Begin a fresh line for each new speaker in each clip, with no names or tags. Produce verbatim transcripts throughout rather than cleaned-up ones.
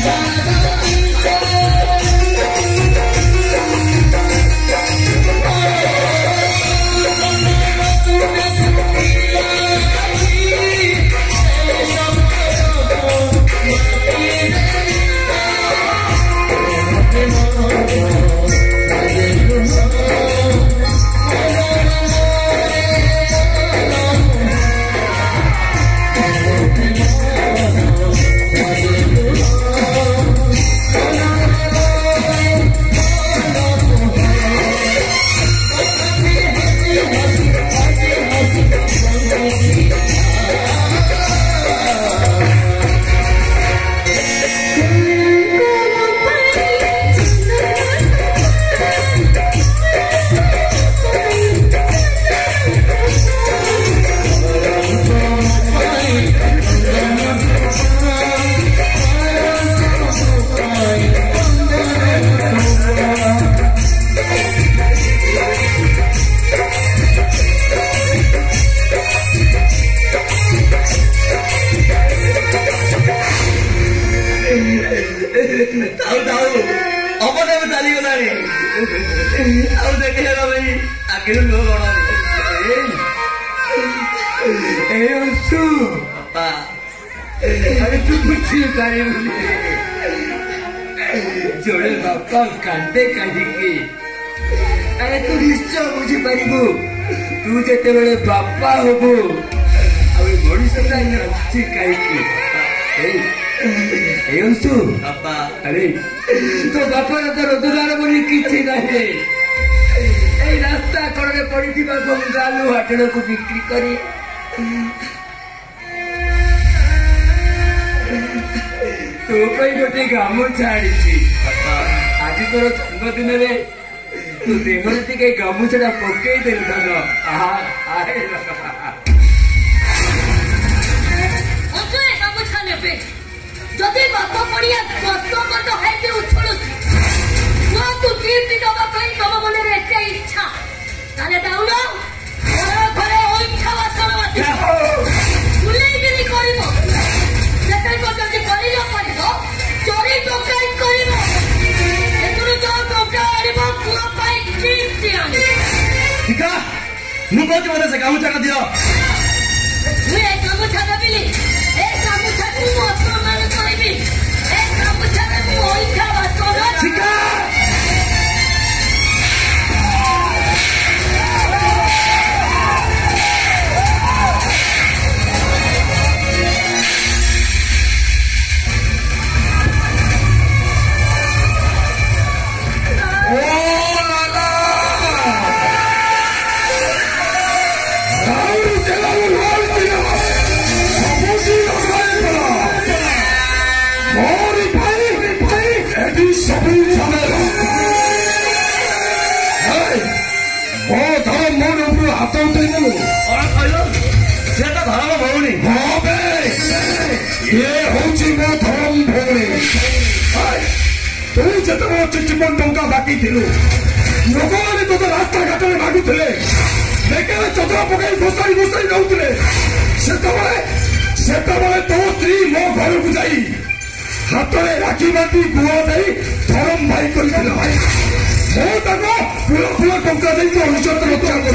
जोड़े बापा कांटे काढ़ी अरे तू निश्चय बुझी पारिबु तू जेते बेले बापा होबु अबे मनुष्य ताई अच्छी काईकी ए ए अंशु बापा अरे तो बापा तो रोजगार बोली किछि नाही ए रास्ता कड़े पड़िथिबा गंगालू हाटड़ को बिक्री करी तो गोटे गामुछा आनी आज तोर जन्मदिन तू देहर टे गामुछा पकई दे धन
गामुछा ने जदि बाप पड़िया कष्ट कष्ट खाई उछलु तू गिफ्ट दवा तम मन में एत इच्छा ताले दाउन घरे इच्छा बासन बुलेगिरी कर चोरी टोकाई
कर गामुछा दियो
गामुछा देवी गामुछा अपमान करी गामुछा
हाथ उठे धर्म भौणी ये हूँ मो धर्म भौणी तू जिते चिचिपन टंका बाकी थिलु लोक मैंने तो रास्ता घाट में मागुले बेकार चंद्र पकई घोषाई घोषाई नौले से तो स्त्री मो घर को जाई हाथ में राखी बांधी गुआ दे धर्म भाई कर भाई मो फूल फूल टंका दे अनुचित रक्षा कर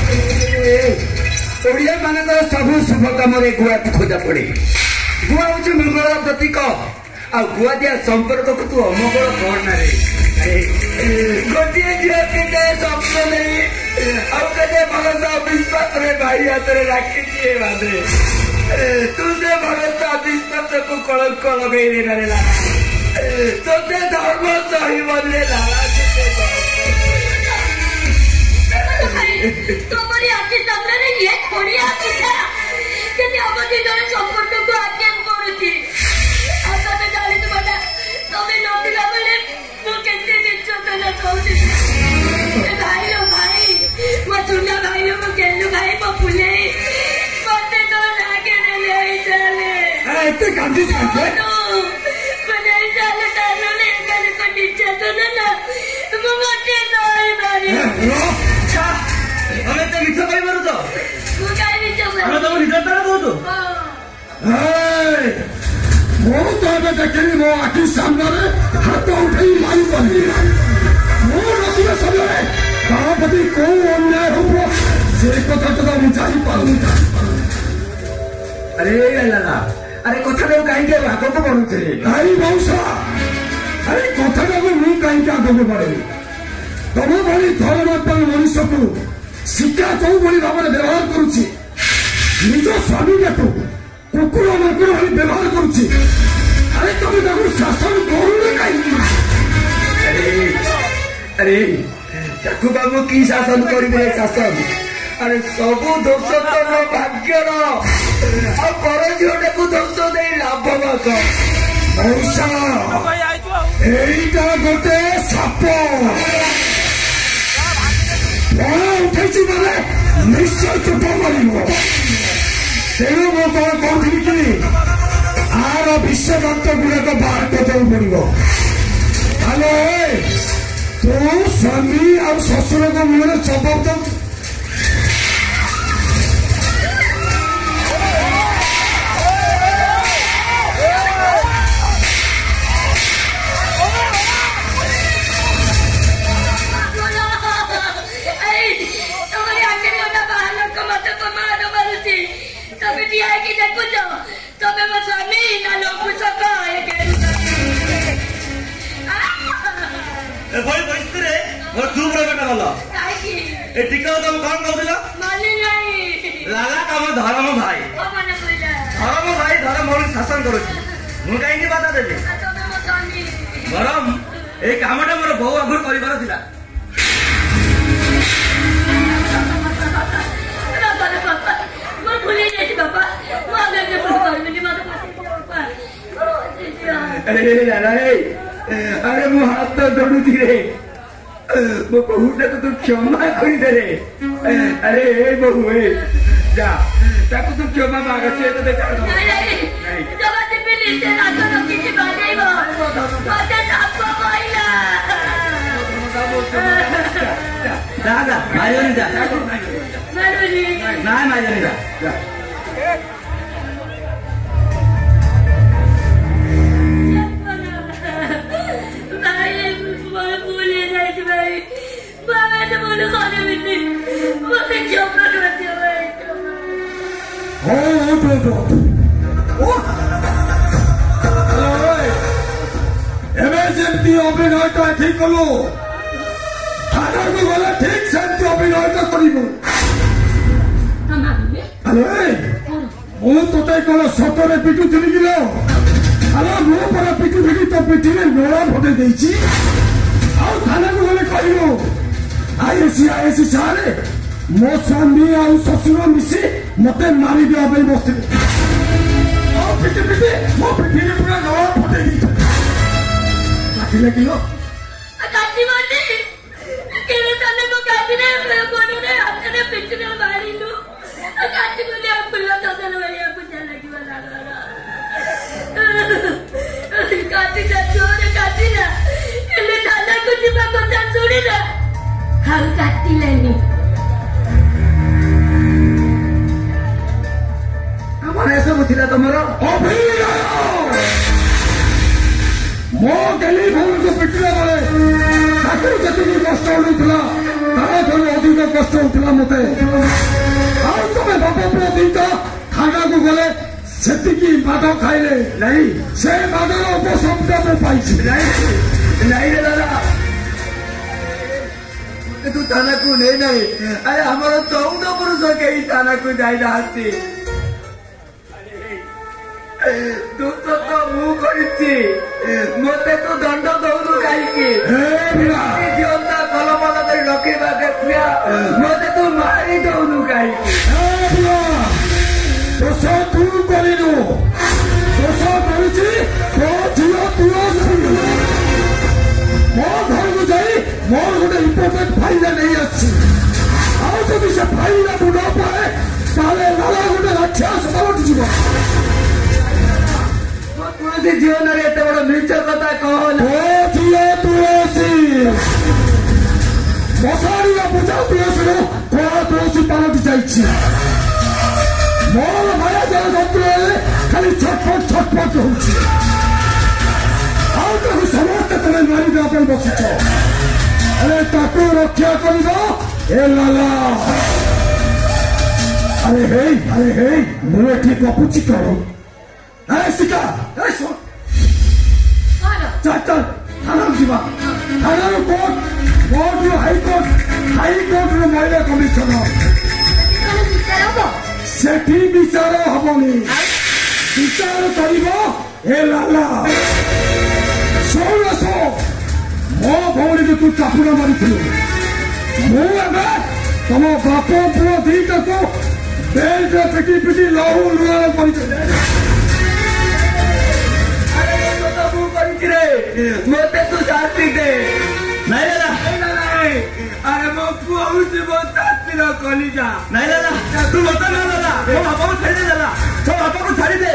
ओडिया माने तो सब शुभ कम गुआ खोजा पड़े गुआ हूँ मंगल प्रतीक आ गुआ दिया संपर्क को तू अमंगल करना रे गोटे झील के स्वप्न नहीं आते भरोसा विश्वास रे भाई हाथ में राखी दिए बांधे तू से भरोसा विश्वास को कलंक लगे ला तोते धर्म सही बोले
तुम्हारी आखि सामने ये थोड़ी आखि था कि हम दिनर संपर्क को आज्ञा करूची आता तो जानी तो बता तमे नथिला बेले मु केते निर्चोदना कहूची भाई रो भाई मो चुना भाई रो मो केलु भाई मो फुले मते तो लागे रे ले चले
ए ते गांधी सांगे
मने चले तानो ले गले को निर्चोदना ना मो मते नई मारी
हमें तो मिठा पाई मारू तो
तू काय मिठा मारू
हमें तो निजता ना कहू तो मो तो हमें देखली मो ମୋ ଆଖି ସାମ୍ନାରେ ହାତ ଉଠେଇ ମାରିବନି। ମୁଁ ନଥିବା ସମୟରେ ତା ପ୍ରତି କୋଉ ଅନ୍ୟାୟ ହବ ସେ କଥାଟା ତ ମୁଁ ଜାଣିପାରୁନି।
ଆରେ ଲାଲା ଆରେ କଥାଟାକୁ କାହିଁକି ଆଗକୁ ବଢୁଥିଲେ?
ନାଇଁ ମଉସା, ଆରେ କଥାଟାକୁ ମୁଁ କାହିଁକି ଆଗକୁ ବଢେଇବି? ତମ ଭଳି ଧର୍ମାତ୍ମକ ମଣିଷକୁ ଶିକ୍ଷା ଯୋଉଭଳି ଭାବରେ ବ୍ୟବହାର କରୁଛି, ନିଜ ସ୍ୱାମୀକୁ କୁକୁର ମାକୁର ଭଳି ବ୍ୟବହାର କରୁଛି, ଆରେ ତମେ ତାକୁ ଶାସନ କରୁନ କାହିଁକି?
ଆରେ ଆରେ ତାକୁ ବାବୁ କି ଶାସନ କରିବେ? ଶାସନ ଆରେ ସବୁ ଦୋଷ ତ ମୋ ଭାଗ୍ୟର, ଆଉ ପର ଝିଅଟାକୁ ଦୋଷ ଦେଇ ଲାଭ କଣ?
ମଉସା, ଏଇଟା ଗୋଟେ ସାପ ଫଳ ଉଠେଇଛି ମାନେ ନିଶ୍ଚୟ ଚୋଟ ମାରିବ। ତେଣୁ ମୁଁ କଣ କହୁଥିଲି କି ଆର ବିଶ୍ୱଦାନ୍ତ ଗୁଡାକ ବାହାର କରିବାକୁ ପଡିବ। ହ୍ୟାଲୋ, ତୁ ସ୍ୱାମୀ ଆଉ ଶ୍ୱଶୁରଙ୍କ ମୁହଁରେ ଜବାବ ଦଉ।
ଧର୍ମ ଭାଇ ଧର୍ମ ଭାଇ ଧର୍ମ ଶାସନ କରୁଛି, ମୁଁ କାହିଁକି ବାଧା ଦେବି? ବରଂ ଏଇ କାମଟା ମୋର ବହୁ ଆଗରୁ କରିବାର ଥିଲା। ଆରେ ମୁଁ ହାତ ଦୌଡୁଛି ରେ, ମୋ ବହୁଟାକୁ ତୁ କ୍ଷମା କରିଦେରେ। ଆରେ ଏ ବହୁ ଏ ଯା, ତାକୁ ତୁ କ୍ଷମା ମାଗ, ସେ ତତେ ମାରିବନି ଯା, ନାଇଁ ମାରିବନି ଯା।
ଏବେ ଯେମିତି ଅଭିନୟଟା ଠିକ କଲୁ, ଥାନାକୁ ଗଲେ ଠିକ ସେମିତି ଅଭିନୟଟା କରିବୁ। ମୁଁ ତୋତେ କଣ ସତରେ ପିଟୁଥିଲି କି? ଆରେ ମୁଁ ପରା ପିଟୁଥିଲି, ତୋ ପିଠିରେ ନୋଳା ଫଟେଇ ଦେଇଛି। ଆଉ ଥାନାକୁ ଗଲେ କହିବୁ ଆଇଏସି ଆଇଏସି ସାରେ ମୋ ସ୍ୱାମୀ ଆଉ ଶ୍ୱଶୁର ମିଶି ମତେ ମାରିଦେବା ପାଇଁ ବସିଥିଲେ। ଆଉ ପିଟି ପିଟି ମୋ ପିଠିରେ ପୁରା ନୋଳା ଫଟେଇ ଦେଇଛି। କାଟିଲେ କିଲୋ
କାଟିଲେନି।
ଆମର ଏସବୁ ଥିଲା ତମର
ଅଭିନୟ। ମୋ ଟେଲିଫୋନକୁ ପିଟିଲା ବେଳେ ତାକୁ ଯେତିକି କଷ୍ଟ ହେଉଥିଲା ତାଠାରୁ ଅଧିକ କଷ୍ଟ ହେଉଥିଲା ମତେ। ଆଉ ତମେ ବାପ ପୁଅ ଦିଟା ଖାଇବାକୁ ଗଲେ ସେତିକି ବାଦ ଖାଇଲେ ନାଇଁ, ସେ ବାଦର ଉପଶବ୍ଦ ମୁଁ ପାଇଛି।
ନାଇଁ ରେ ଦାଦା, ତୁ ଥାନାକୁ ନେଇ ନାହିଁ। ଆରେ ଆମର ଚଉଦ ପୁରୁଷ କେହି ଥାନାକୁ ଯାଇନାହାନ୍ତି। ଦୋଷ ତ ମୁଁ କରିଛି, ମତେ ତୁ ଦଣ୍ଡ ଦଉନୁ କାହିଁକି? ଝିଅଟା ଭଲ ଭଲ କରି ରଖିବା ଦେଖିବା, ମତେ ତୁ ମାରି ଦଉନୁ କାହିଁକି?
ଦୋଷ ତୁ କରିନୁ, ଦୋଷ କରିଛି ତୋ ଝିଅ ତୁଳସୀ। ମୋ ଘରକୁ ଯାଇ ମୋର ଗୋଟେ ଇମ୍ପୋର୍ଟାଣ୍ଟ ଫାଇଲା ନେଇ ଆସିଛି। ଆଉ ଯଦି ସେ ଫାଇଲାକୁ ନ ପାଏ ତାହେଲେ ଲାଲା ଗୋଟେ ରାକ୍ଷସ ପାଲଟିଯିବ।
ତୁଳସୀ ଜୀବନରେ ଏତେ ବଡ ମିଛ କଥା କହନା।
ଓ ଝିଅ ତୁଳସୀ ମଶାଣିର ପୂଜା ତୁଳସୀର କଳା ତୁଳସୀ ପାଲଟି ଯାଇଛି। ମୋର ମାୟା ଜଳ ଯନ୍ତ୍ରରେ ଖାଲି ଛଟପଟ ଛଟପଟ ହଉଛି। ମାରି ଦେବା ପାଇଁ ବସିଛ। ଆରେ ତାକୁ ରକ୍ଷା କରିବ ଏ ଲାଲା। ଆରେ ହେଇ ଆରେ ହେଇ ମୁଁ ଏଠି ଗପୁଛି କଣ? ଆରେ ଶିକା ଏ ଶୁଣ ଚାଲ ଚାଲ ଥାନାକୁ ଯିବା। ଥାନାରୁ କୋର୍ଟ, କୋର୍ଟରୁ ହାଇକୋର୍ଟ, ହାଇକୋର୍ଟରୁ ମହିଳା କମିଶନର। ସେଠି ବିଚାର ହବନି, ବିଚାର କରିବ ଏ ଲାଲା। ଶୁଣ ଶୁଣ ମୋ ଭଉଣୀକୁ ତୁ ଚାପୁଡ଼ା ମାରିଥିଲୁ। ମୁଁ ଏବେ ତମ ବାପ ପୁଅ ଦିଟାକୁ ବେଲ୍ଟରେ ପିଟି ପିଟି ଲହୁ ଲୁଣ କରିଦେଲେ।
ମତେ ତୁ ଶାସ୍ତି ଦେ। ନାଇଁ ଦାଦା ଆରେ ମୋ ପୁଅ ହଉଛି ମୋ ଶାସ୍ତିର କଲିଜା। ନାଇଁ ଦାଦା ତୁ ମତେ ନା ଦାଦା ମୋ ବାପାକୁ ଛାଡ଼ିଦେ। ଦାଦା ମୋ ବାପାକୁ ଛାଡ଼ିଦେ।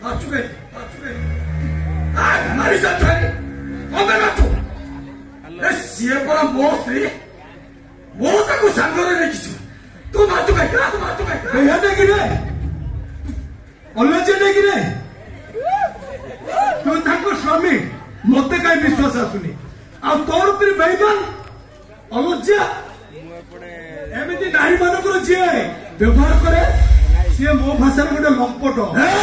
नाचु गए नाचु गए आज हमारी साथ है कौन नाचु ए सीए पर मो स्त्री मो ताको सांगरे देखिछु तू नाचु गए का तू नाचु गए का याद है कि रे अलजे नहीं कि रे तू ताको स्वामी मते काई विश्वास आसुनी आ तोर पर बेईमान अलज्या एमिति नारी मानकर जे व्यवहार करे सी मो भाषा गोटे लंपट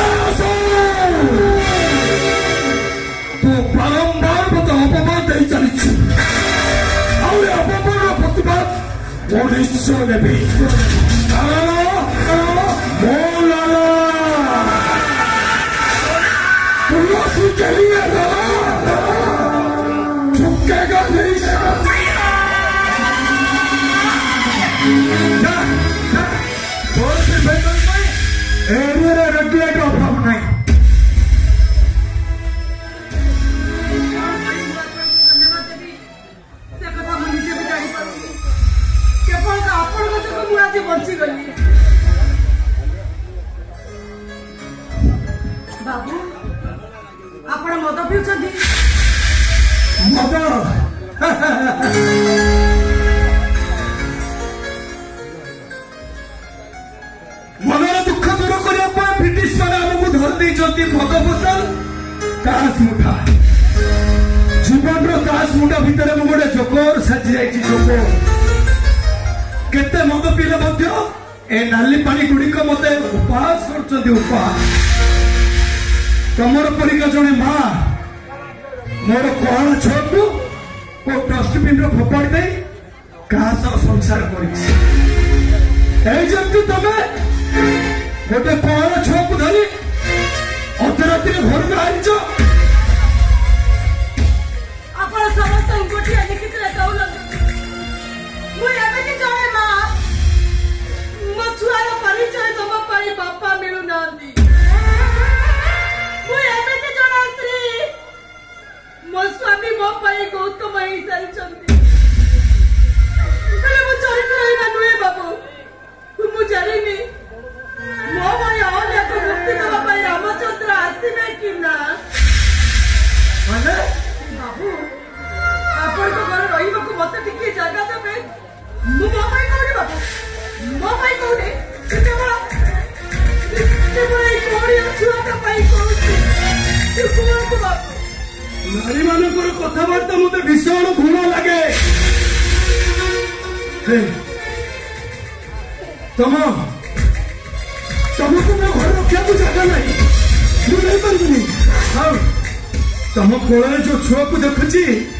तू बारंबार मत अपमान दे चली अपमान प्रतिबाद मो निश्चय नेबी मो लाला तुलसी के लिए झुकेगा नहीं एरिया रेगुलेटर अभाव नहीं
केवल आपण जो आज बची गली बाबू आपण मद पिउछंती
मद मनर दुख दूर करने ब्रिटिश मैंने आमको धरी मद फसल तास मुठा जीवन तास मुठा भितर मु गोटे जोकर साजी जाइए जोकर केते मद पीले ए नाली पानी गुड़िक मत उपहास कर उपहास तमर परिका जड़े माँ मोर कौन छुआ को डस्टबिन फोपाड़ी दे क्या संसार कर तमें गोटे कौन छुआ को धरी अधरात्रि घर में आईच
आपण समस्त गोटिया लिखिथिले दौलत मु एबे जणे मां मो छुआर परिचय दबा पाई बापा मिलु नांदी मु एबे जणे स्त्री मो स्वामी मो पाई गौतम ही सारी चंदी मु चरित्र ही ना नुए बाबू मु जानिनी मो भाई और एक मुक्ति दबा पाई रामचंद्र आसीबे कि ना
माने
बाबू आपण को घर रहिबा को मते टिके जागा देबे मु मो भाई कोनी बाबू मो भाई कोनी केवल केवल एक कोड़ी छुआ का पाई कोनी तू कोन को बाबू
नारी मानकर कथबार्ता मत भीषण घृणा लगे तम तुमको मो घर रखा को जगह नहीं मुझे नहीं पार्बनी हाँ तम कोल जो छुआ को देखुची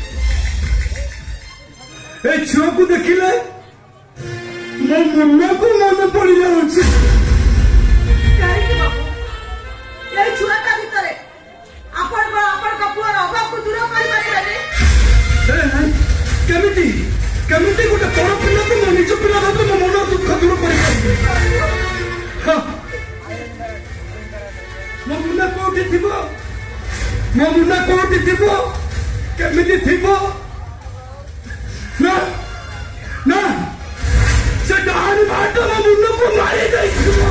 ए छुआ को देखिले मो मुन्ना को मन पड़ जाउची
काहे बाबू ए छुआ का भीतर आपण को आपण का पुअर अभाव को दूर कर पारिबानी
केमिति केमिति गोटे बड़ पिला को मो निज पिला भाबे मो मन दुख दूर कर पारिबे मो मुन्ना कोठी थिबो मो मुन्ना कोठी थिबो केमिति थिबो ना ना से डाल बाट मो मुन्ना को मारी दैथिबो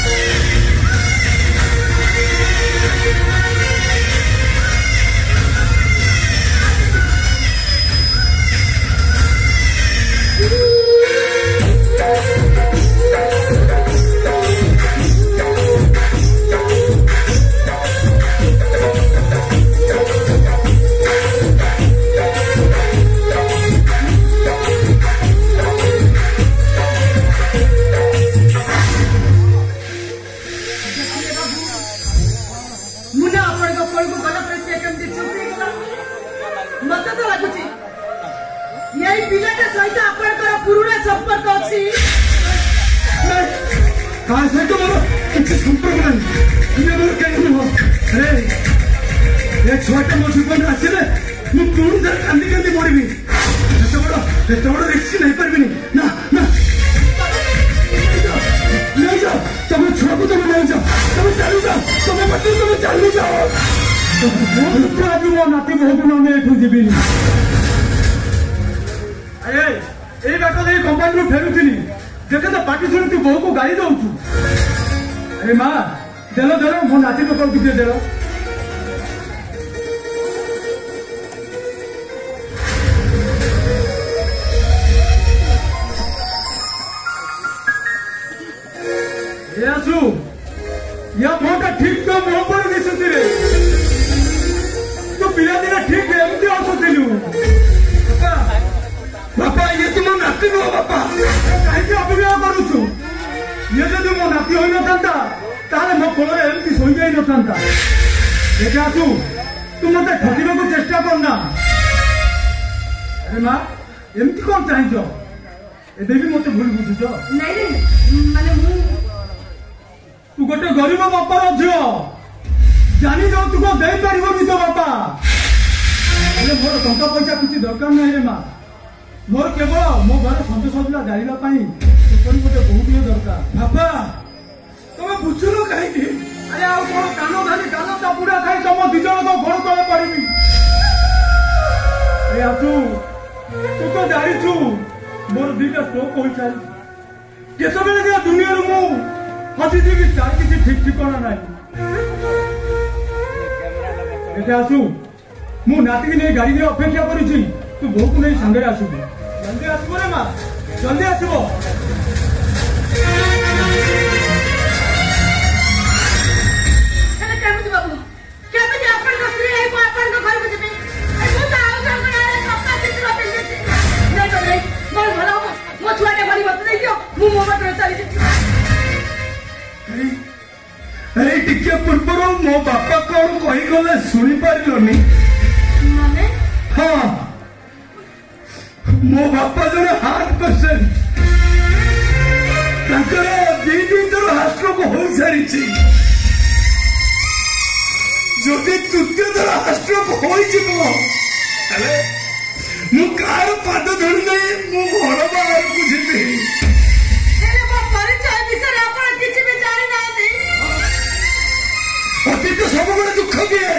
छुआटा मो जीवन आसले मु पुणी थर कांदी कांदी मरबी एत बड़ एत बड़ रिक्स नहीं पार्बिनी ना ना नहीं जाओ तुम छुआ को तुम नहीं जाओ तुम चली जाओ तुम पति तुम चली जाओ आज मो नाती बहु ने एठू जीविनी अरे ए बात नहीं कंपानी फेरुथी देखे तो पार्टी शुणी तू बहु को गाड़ी दौचु अरे माँ ଦେଲ ଦେଲ ମୋ ନାତି ଲୋକକୁ ଟିକେ ଦେଲ। आसु या मोटा ठीक तो मो पर दिसुती रे तू पिला दिन ठीक एमती आसुतिलु बापा बापा ये तुम नाती नो बापा काहे अभिनय करूछु ये जदि मो नाती होई न थांता ताले मो कोरे एमती सोई जाई न थांता देखा आसु तू मते ठकिबा को चेष्टा करना। अरे मां एमती कोन चाहिजो एबे भी मते भूल बुझुजो
नहीं रे माने मु
तू गोटे गरीब बापार झील जानी जाऊ तू को दे पारिबनी तो बापा अरे मोर टंका पैसा किसी दरकार नहीं रे माँ मोर केवल मो घर सन्देश सजला जाइबा पई गोटे बहुत दरकार बापा तुम बुझुन कहीं अरे आ कौन कान धारी कान चापुड़ा खाई तुम दी जन को घर तले पारिबी ए आसु तू तो जानिछु मोर दीटा स्ट्रोक होई चली केतबेले के दुनिया रो मु हजी जी तार किसी ठीक ठिकाना नहीं आसु मु नाती नहीं गाड़ी में अपेक्षा करी तू बहुत नहीं सांगे आसबू जल्दी आसब रे माँ जल्दी आसब अरे टिके पूर्व मो बापा कौन कही गले शुणी पारलनी
माने
हाँ मो बापा जने हार्ट पेशेंट ताकर दी दी थर हार्ट स्ट्रोक हो सारी जदि तृतीय थर हार्ट स्ट्रोक हो मु कार पाद धरू नहीं मु घर बाहर को जीवी अतीत सब बड़े दुख दिए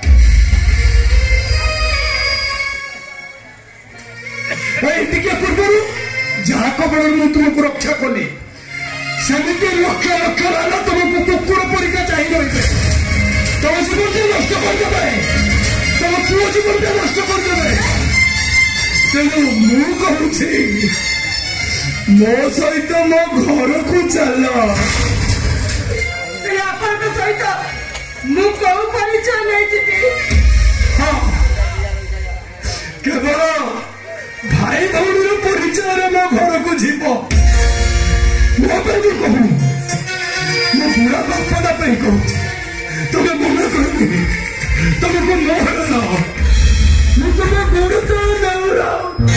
टिके पूर्व जहाँ कबड़ मु तुमको रक्षा कली सेमती लक्ष लक्ष राजा तुमको कुकुर परीक्षा चाहिए रही तुम जीवन को नष्ट करदे तुम पुओ जीवन को नष्ट करदे तेणु मु कहूँ मो सहित मो घर को चल
सहित मु कौ परिचय नहीं जीती
हाँ केवल भाई भौणी परिचय मो घर को जीव मो कहूँ मो बुढ़ा बापा कहूँ तुम्हें मन कर तुमको मोहन तुम्हें गुरु तो नौरा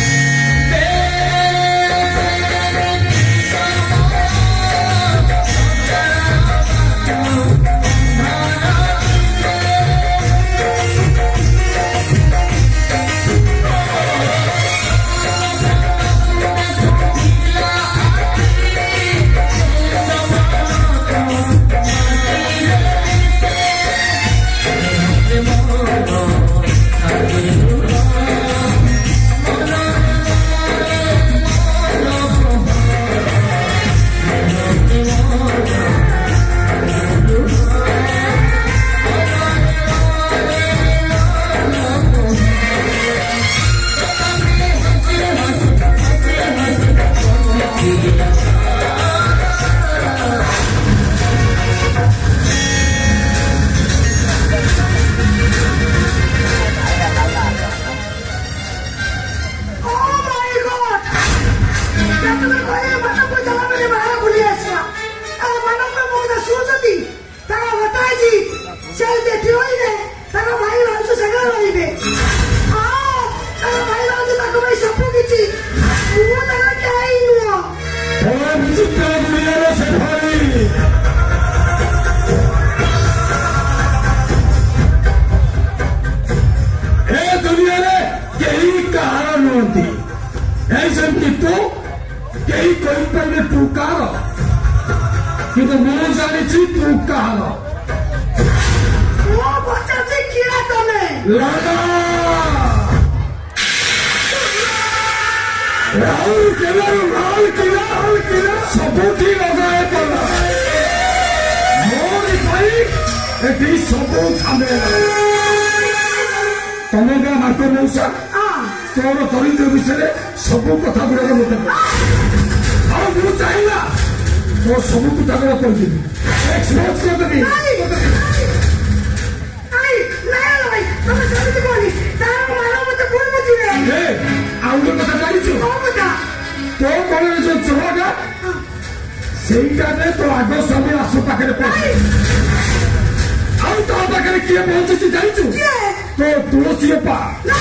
କିନ୍ତୁ ମୁଁ ଜାଣିଛି ତୁ କାହାର
ମୁଁ ପଚାରୁଛି କିଏ ତମେ
ଲଡା ରାହୁଲ କେବଳ ଲାଲ କିଲା ଲାଲ କିଲା ସବୁଠି ଲଗାଏ ପଡା ମୋରି ପାଇଁ ଏଠି ସବୁ ଝାମେଲା। ତମେ ଗାଁ ମାର୍କ ମଉସା ତୋର ଚରିତ୍ର ବିଷୟରେ ସବୁ କଥା ଗୁଡ଼ାକ ମତେ ଆଉ ମୁଁ ଚାହିଁଲା ତୋ ସବୁ କଥା ଗୁଡ଼ା କହିଦେବି ଏକ୍ସପୋଜ କରିଦେବି। ଆଉ ଗୋଟେ କଥା ଜାଣିଛୁ ତୋ ମନରେ ଯୋଉ ଚୋରଟା ସେଇଟାରେ ତୋ ଆଗ ସ୍ୱାମୀ ଆସ ପାଖରେ ପହଞ୍ଚ ଆଉ ତା ପାଖରେ କିଏ ପହଞ୍ଚୁଛି ଜାଣିଛୁ ତୋ ତୁଳସୀ ଅପା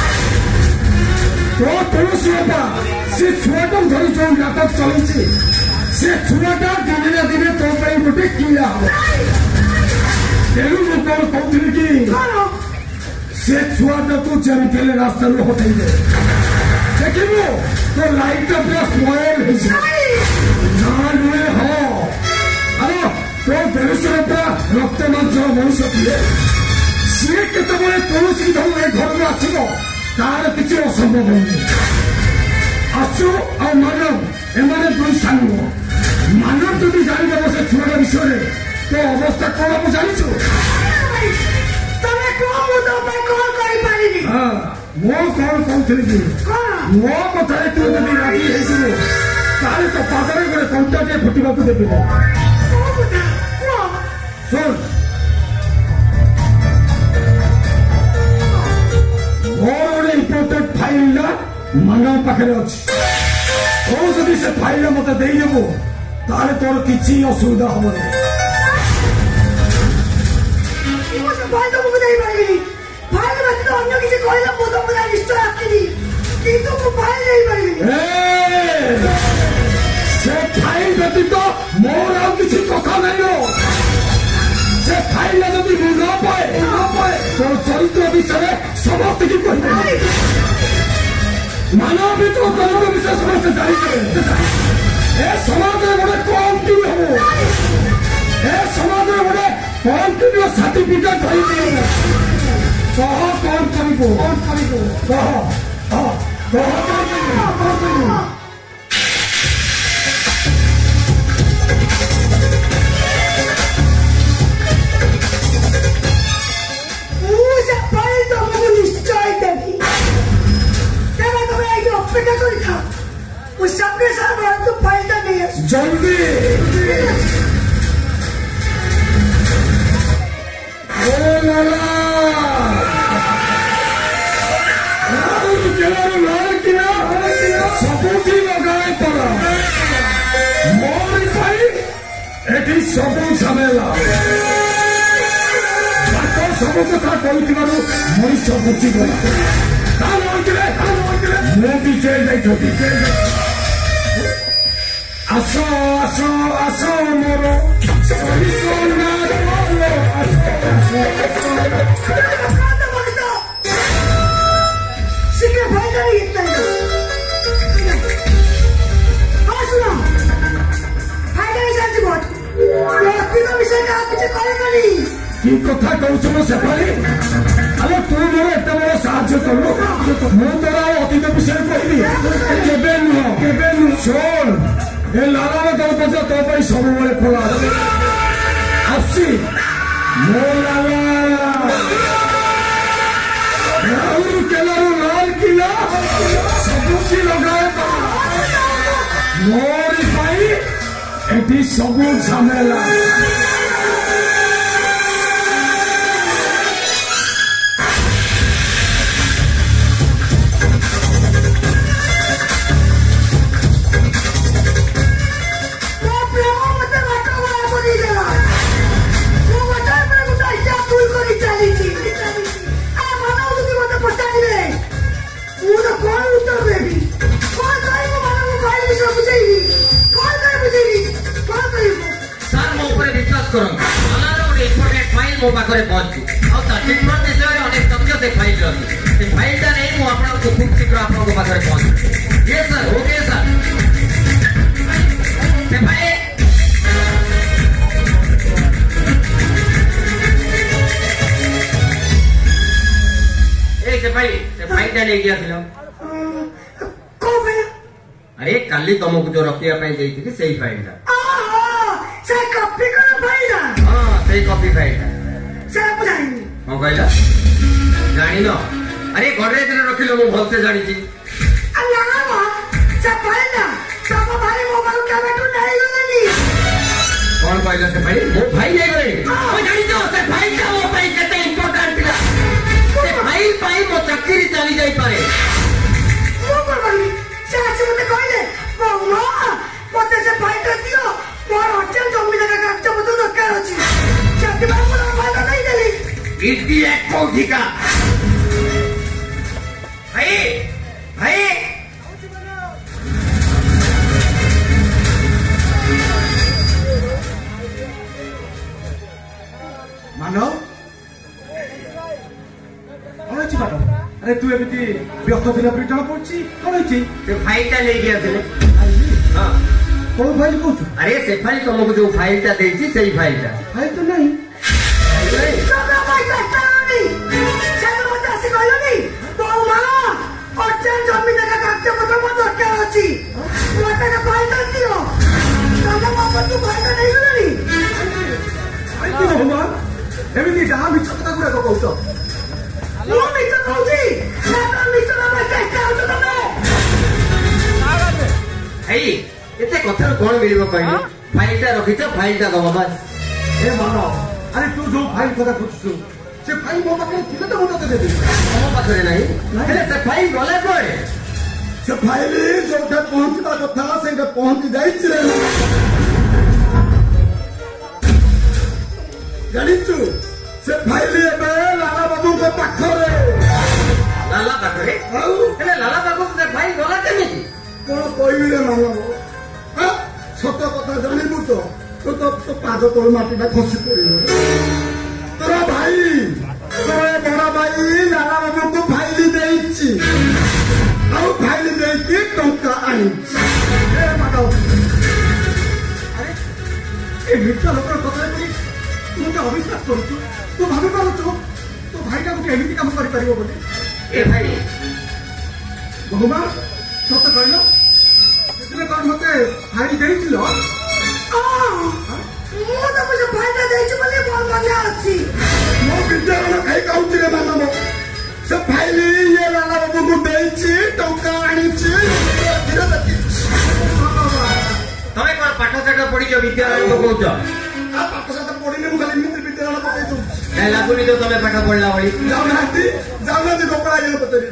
ତୋ ତୁଳସୀ ଅପା ସେ ଛୁଆଟାକୁ ଧରି ଯୋଉ ନାଟକ ଚଳେଇଛି ସେ ଛୁଆଟା ଦିନେ ନା ଦିନେ ତୋ ପାଇଁ ଗୋଟେ କିଳା ହବ। ତେଣୁ ମୁଁ କଣ କହୁଥିଲି କି ସେ ଛୁଆଟାକୁ ଯେମିତି ହେଲେ ରାସ୍ତାରୁ ହଟେଇଦେ ଦେଖିବୁ ତୋ ଲାଇଫଟା ପୁରା ସ୍ପଏଲ ହେଇଛି। ନା ନୁହେଁ ହଁ ଆରେ ତୋ ଦେଶର ପୁରା ରକ୍ତ ମାଂସ ମଣିଷ ଥିଲେ ସିଏ କେତେବେଳେ ତୁଳସୀ ଧରୁ ଏ ଘରକୁ ଆସିବ ତାର କିଛି ଅସମ୍ଭବ ନୁହେଁ। ଆସୁ ଆଉ ମାନବ ଏମାନେ ଦୁଇ ସାଙ୍ଗ ମାନବ ଯଦି ଜାଣିଦେବ ସେ ଛୁଆଟା ବିଷୟରେ ତୋ ଅବସ୍ଥା କଣ ମୁଁ ଜାଣିଛୁ। ମୁଁ କଣ କହୁଥିଲି କି ମୋ କଥାରେ ତୁ ଯଦି ରାଜି ହେଇଯିବୁ ତାହେଲେ ତୋ ପାଦରେ ଗୋଟେ କଣ୍ଟାଟିଏ ଫୁଟିବାକୁ ଦେବି ଶୁଣ ମୋର ଗୋଟେ ଇମ୍ପୋର୍ଟାଣ୍ଟ ଫାଇଲଟା ମାନବ ପାଖରେ ଅଛି। ତୁ ଯଦି ସେ ଫାଇଲଟା ମତେ ଦେଇଦେବୁ ତାହେଲେ ତୋର କିଛି ଅସୁବିଧା ହବନି।
ଅନ୍ୟ କିଛି କହିଲେ ମୁଁ ତମକୁ ନିଶ୍ଚୟ ଆସିବି କିନ୍ତୁ ମୁଁ ଫାଇଲ ଦେଇପାରିବିନି।
ସେ ଫାଇଲ ବ୍ୟତୀତ ମୋର ଆଉ କିଛି କଥା ନାହିଁ। ସେ ଫାଇଲ ଯଦି ମୁଁ ନ ପାଏ ନ ପାଏ ତୋର ଚରିତ୍ର ବିଷୟରେ ସମସ୍ତଙ୍କୁ କହିଦେବି। ମାନବ ବି ତୋ ଚରିତ୍ର ବିଷୟରେ ସମସ୍ତେ ଜାଣିବେ। ଏ ସମାଜରେ ଗୋଟେ କମ୍ ଟିଭି ହବ ଏ ସମାଜରେ ଗୋଟେ କମ୍ ଟିଭିର ସାର୍ଟିଫିକେଟ ଧରିବି। କହ କଣ କରିବୁ କଣ କରିବୁ କହ କହ କହ କଣ କରିବୁ।
ମୁଁ ସେ ଫାଇଲ ତମକୁ ନିଶ୍ଚୟ ଦେବି ତେବେ ତମେ ଏଇଠି ଅପେକ୍ଷା କରିଥାଅ ମୁଁ ସାଙ୍ଗେ ସାଙ୍ଗେ ତୁ ଫାଇଲଟା ନେଇ ଆସ
ଜଲ୍ଦି। ସବୁଠି ଲଗାଇ ପଡ ମୋରି ପାଇଁ ଏଠି ସବୁ ଝାମେଲା। ତାଙ୍କ ସବୁ କଥା କହିଥିବାରୁ ମଣିଷ ବୁଝିଗଲା। ମୁଁ ବି ଜେଲ ଯାଇଥିଲି। ଆସ ଆସ ଆସ ମୋର
ଶୀଘ୍ର ଫାଇଲଟା ନେଇ
কি কথা কৌছ সেপালি আরে তুই মোর এত বড় সাহায্য করলু ମୁଁ ତୋର ଆଉ ଅତୀତ ବିଷୟରେ କହିବି କେବେ ନୁହଁ କେବେ ନୁହଁ। ଶୁଣ ଏ ଲାଲାର ଦରବାଜା ତୋ ପାଇଁ ସବୁବେଳେ ଖୋଲା ଅଛି। ଆସୁଛି ମୋ ଲାଲା ରାଉରକେଲାରୁ ଲାଲକିଲ୍ଲା ସବୁଠି ଲଗାଏ ମୋରି ପାଇଁ ଏଠି ସବୁ ଝାମେଲା।
ମୋ ପାଖରେ ପହଞ୍ଚୁ ଆଉ ତା ଟ୍ରିଟମେଣ୍ଟ ବିଷୟରେ ଅନେକ ତଥ୍ୟ ସେ ଫାଇଲରେ ଅଛି। ସେ ଫାଇଲଟା ନେଇ ମୁଁ ଆପଣଙ୍କୁ ଖୁବ୍ ଶୀଘ୍ର ଆପଣଙ୍କ ପାଖରେ ପହଞ୍ଚୁ। ଇଏ ସାର୍ ଓକେ ସାର୍ ସେ ଫାଇଲ ଏ ସେ ଫାଇଲ ସେ ଫାଇଲଟା ନେଇକି ଆସିଲ। ଆରେ କାଲି ତମକୁ ଯୋଉ ରଖିବା ପାଇଁ ଦେଇଥିଲି ସେଇ ଫାଇଲଟା।
ସେ କପି କର ଫାଇଲଟା।
ହଁ ସେଇ କପି ଫାଇଲଟା
ସେଟା ମୁଁ ଜାଣିନି।
କଣ କହିଲ ଜାଣିନ? ଆରେ ଗଡରେଜରେ ରଖିଲ ମୁଁ ଭଲସେ ଜାଣିଛି।
ନା ନା ସେ ଫାଇଲଟା ତମ ଭାଇ ମୋ ପାଖରୁ କେବେଠୁ ନେଇଗଲେଣି।
କଣ କହିଲ ସେ ଫାଇଲ? ମୋ ଭାଇ ନେଇଗଲେଣି? ମୁଁ ଜାଣିଛ ସେ ଫାଇଲଟା ମୋ ପାଇଁ କେତେ ଇମ୍ପୋର୍ଟାଣ୍ଟ ଥିଲା। ସେ ଫାଇଲ ପାଇଁ ମୋ ଚାକିରି ଚାଲି ଯାଇପାରେ।
ମୁଁ କଣ କରିବି? ସେ ଆସି ମତେ କହିଲେ ମା ମତେ ସେ ଫାଇଲଟା ଦିଅ, ମୋର ହୋଟେଲ ଜମି ଜାଗା କାଗଜପତ୍ର ଦରକାର ଅଛି। ସେଥିପାଇଁ ମୁଁ ତାଙ୍କ ଫାଇଲଟା ଦେଇଦେଲି।
ଇଡିଏଟ୍ କଉଠିକା? ଭାଇ ଭାଇ
ମାନବ କଣ ହେଇଛି ମ୍ୟାଡମ? ଆରେ ତୁ ଏମିତି ବ୍ୟସ୍ତ ଥିଲା ପରି ଜଣା ପଡୁଛି, କଣ ହେଇଛି?
ସେ ଫାଇଲଟା ନେଇକି ଆସିଲେ। ହଁ
କୋଉ ଫାଇଲ କହୁଛୁ?
ଆରେ ସେ ଫାଇଲ ତମକୁ ଯୋଉ ଫାଇଲଟା ଦେଇଛି ସେଇ ଫାଇଲଟା।
ଫାଇଲ ତ ନାହିଁ।
ତମ ପଇସା ଆଣିନି। ସେଦିନ ମତେ ଆସି କହିଲନି ବୋଉ ମା ହୋଟେଲ ଜମି ଜାଗା କାଗଜପତ୍ର ମୋର ଦରକାର ଅଛି, ମତେ ଫାଇଲଟା ଦିଅ। ତମ ବାପା ତୁ ଫାଇଲଟା ନେଇଗଲେଣି।
ଏମିତି ଯାହା ମିଛ କଥା ଗୁଡାକ କହୁଛ।
ମୁଁ ମିଛ କହୁଛି ନା ତମ ମିଛ ଭାବେ ଚେଷ୍ଟା ହଉଛ ତମେ?
ଭାଇ ଏତେ କଥାରୁ କଣ ମିଳିବ କହିଲେ? ଫାଇଲଟା ରଖିଛ, ଫାଇଲଟା ଦବ ବାସ୍।
ଏ ମାନ, ଆରେ ତୁ ଯୋଉ ଫାଇଲ କଥା ବୁଝୁଛୁ ସେ ଫାଇଲ ମୋ ପାଖରେ ଥିଲେ ତ ମୁଁ ତତେ ଦେବି।
ତମ ପାଖରେ ନାହିଁ? ହେଲେ ସେ ଫାଇଲ ଗଲା କୁଆଡେ?
ସେ ଫାଇଲ ଯୋଉଟା ପହଞ୍ଚିବା କଥା ସେଇଟା ପହଞ୍ଚି ଯାଇଛି। ଜାଣିଛୁ ସେ ଫାଇଲ ଏବେ ଲାଲା ବାବୁଙ୍କ ପାଖରେ।
ଲାଲା ପାଖରେ?
ଆଉ
ହେଲେ ଲାଲା ପାଖକୁ ସେ ଫାଇଲ ଗଲା କେମିତି?
କଣ କହିବି ରେ ମାନବ? ସତ କଥା ଜାଣିବୁ ତ ତୋ ତୋ ପାଦ ତୋଳ ମାଟିଟା ଖସି ପଡିବ। ତୋର ଭାଇ ତୋର ବଡ ଭାଇ ଲାଲା ବାବୁଙ୍କୁ ଫାଇଲ ଦେଇଛି, ଆଉ ଫାଇଲ ଦେଇକି ଟଙ୍କା ଆଣିଛି। ମାନବ ଆରେ ଏ ମିଛ ଲୋକର କଥା ତୁ ମତେ ଅବିଶ୍ୱାସ କରୁଛୁ? ତୁ ଭାବି ପାରୁଛୁ ତୋ ଭାଇଟା ଗୋଟେ ଏମିତି କାମ କରିପାରିବ ବୋଲି?
ଏ ଭାଇ
ଭଗବାନ ସତ କହିଲ ସେଦିନ କଣ ମତେ ଫାଇଲ ଦେଇଥିଲ?
ମୁଁ ତମକୁ ସେ ଫାଇଲଟା ଦେଇଛି ବୋଲି ମୋର ମନେ ଅଛି।
ମୋ ବିଦ୍ୟାଳୟ ଖାଇ ଖାଉଛି ରେ ମାନବ। ସେ ଫାଇଲ ଇଏ ଲାଲା ବାବୁଙ୍କୁ ଦେଇଛି, ଟଙ୍କା ଆଣିଛି।
ତମେ କଣ ପାଠ ସାଠ ପଢିଛ ବିଦ୍ୟାଳୟ କହୁଛ?
ଆଉ ପାଠ ସାଠ ପଢିନି, ମୁଁ ଖାଲି ଏମିତି ବିଦ୍ୟାଳୟ ପକେଇ ଦଉଛି।
କାହିଁ ଲାଗୁନି ତ ତମେ ପାଠ ପଢିଲା ଭଳି।
ଯାଉନାହାନ୍ତି ଯାଉନାହାନ୍ତି ଗୋପଳା ଇଏ ପଚାରି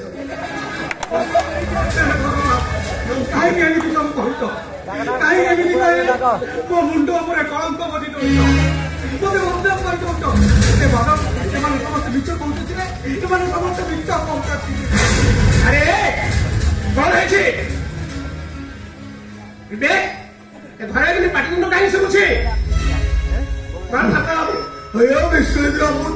କାହିଁକି ଏମିତି ସବୁ କହୁଛ? କାହିଁକି ଏମିତି କହିଲେ ମୋ ମୁଣ୍ଡ ଉପରେ କଳଙ୍କ ବସି ଦଉଛ, ମତେ ଅଭିଯୋଗ କରି ଦଉଛ? ଏ ବାବା ସେମାନେ ସମସ୍ତେ ମିଛ କହୁଛନ୍ତି, ଏମାନେ ସମସ୍ତେ ମିଛ କହୁଛନ୍ତି। ଆରେ କଣ ହେଇଛି? ଘରେ କିନ୍ତୁ ପାଟିତୁଣ୍ଡ କାହିଁକି ଶୁଭୁଛି? ବିଶ୍ୱଜିତ ବାବୁ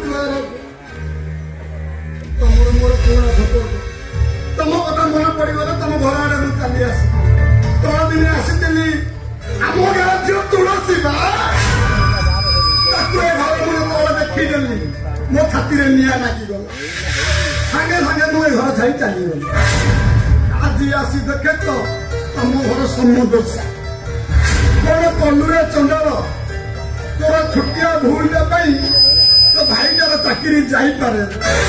ତମର ମୋର ପୁରୁଣା ସମ୍ପର୍କ। ତମ କଥା ମନେ ପଡିଗଲେ ତମ ଘର ଆଡେ ମୁଁ ଚାଲି ଆସି ତଳ ଦିନେ ଆସିଥିଲି। ଆମ ଗାଁ ଝିଅ ତୁଳସୀ ବା ତାକୁ ଏ ଘର ମୁଁ ଯେତେବେଳେ ଦେଖିଦେଲି ମୋ ଛାତିରେ ନିଆଁ ଲାଗିଗଲା। ସାଙ୍ଗେ ସାଙ୍ଗେ ମୁଁ ଏ ଘର ଛାଇ ଚାଲିଗଲି। ଆଜି ଆସି ଦେଖେ ତ ତମ ଘର ସମଦୋଷା। କଣ କଲୁରେ ଚଣ୍ଡାଳ ତୋର ଛୋଟିଆ ଭୁଲଟା ପାଇଁ ତୋ ଭାଇଟାର ଚାକିରି ଯାଇପାରେ।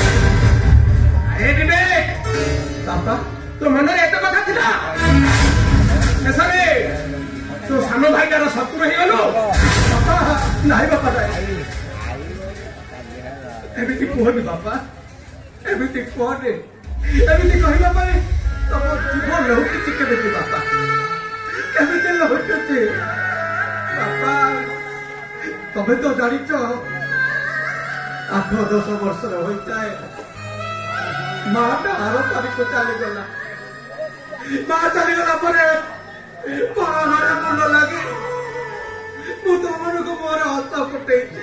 ବାପା ତୋ ମନରେ ଏତେ କଥା ଥିଲା? ଶେଷରେ ତୋ ସାନ ଭାଇଟାର ଶତ୍ରୁ ହେଇଗଲୁ? ବାପା ନାହିଁ ବାପା ନାହିଁ, ଏମିତି କୁହନି ବାପା, ଏମିତି କୁହନି। ଏମିତି କହିଲା ପରେ ତମ ଜୀବ ଲହୁଟୁଛି କେମିତି ବାପା? କେମିତି ଲହୁଟୁଛି ବାପା? ତମେ ତ ଜାଣିଛ ଆଠ ଦଶ ବର୍ଷର ହୋଇଥାଏ ମାଟା ଆର ପାରିକୁ ଚାଲିଗଲା। ମା ଚାଲିଗଲା ପରେ ପର ଘରେ ମୁଣ୍ଡ ଲାଗି ମୁଁ ତମମାନଙ୍କୁ ମୋର ହସ ଫୁଟେଇଛି।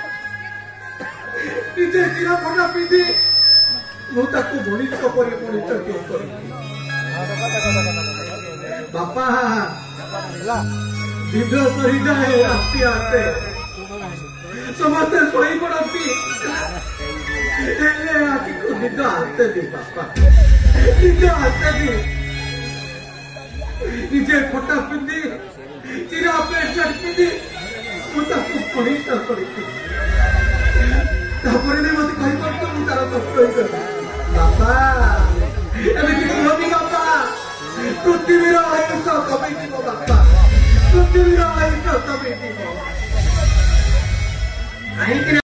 ନିଜେ ଚିର ଫଟା ପିନ୍ଧି ମୁଁ ତାକୁ ମଣିଷ କରି ମଣିଷ କରିଛି। ବାପା ଦିନ ସରିଯାଏ, ରାତି ଆସେ, ସମସ୍ତେ ଶୋଇପଡ଼ନ୍ତି, ଆଖିକୁ ନିଦ ଆସେନି ବାପା, ନିଦ ଆସେନି। ନିଜେ ଫଟା ପିନ୍ଧି ଚିରା ପ୍ଲେଟ୍ ପିନ୍ଧି
ମୁଁ ତାକୁ ପରୀକ୍ଷା କରିଛି ତାପରେ ବି ମତେ କହିପାରୁଛ ମୁଁ ତାର ତତ୍ତ୍ୱ ବାପା ଏମିତି କୁହନି ବାପା ପୃଥିବୀର ଆୟୁଷ କମିଯିବ ବାପା ପୃଥିବୀର ଆୟୁଷ କମିଯିବ କାହିଁକି